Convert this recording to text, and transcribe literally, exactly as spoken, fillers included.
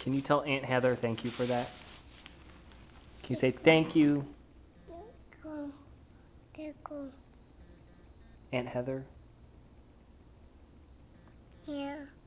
Can you tell Aunt Heather thank you for that? Can you say thank you, Aunt Heather? Yeah.